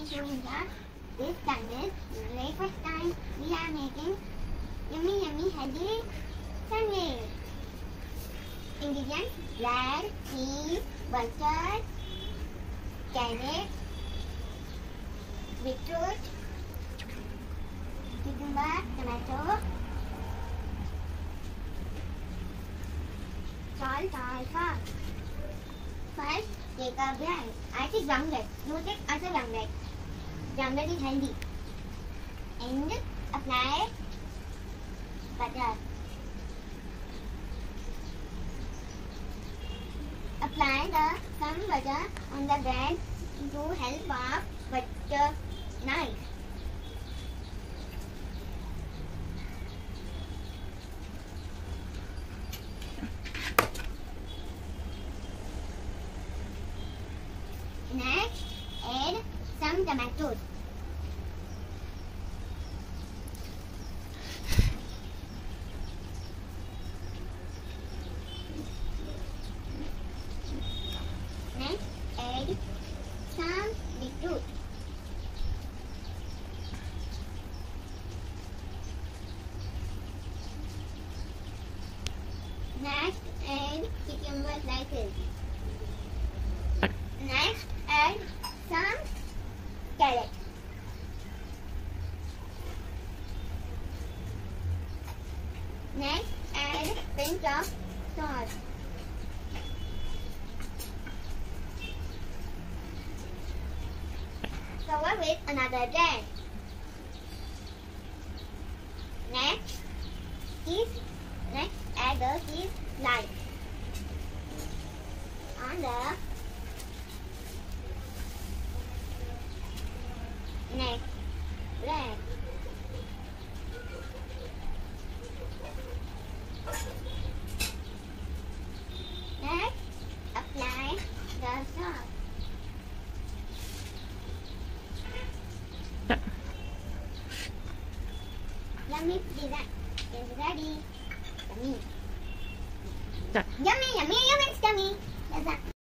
showing that this sandwich breakfast time we are making yummy healthy sandwich. Ingredients: bread, cheese, butter, carrot, beetroot, cucumber, tomato, salt, alpha. First, take a bread. I take groundnut. You take other groundnut. Groundnut is healthy. And apply butter. Apply some butter on the bread to help our butter nice. Next, add some tomatoes. Next, add some beetroot. Next, add cucumber slices. Next, add some carrot. Next, add pinch of salt. Cover with another bread. Next, add the cheese slice on the next bread. Next, apply the sauce. Yummy pizza is ready. Yummy. Yummy, it's yummy. That's